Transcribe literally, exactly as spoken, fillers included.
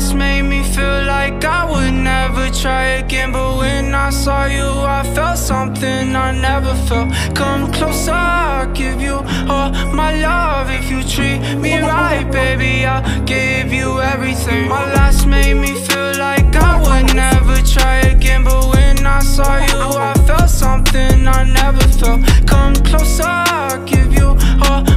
last made me feel like I would never try again, but when I saw you I felt something I never felt. Come closer, I'll give you all my love. If you treat me right, baby, I'll give you everything. My last made me feel like I would never try again, but when I saw you I felt something I never felt. Come closer, I'll give you all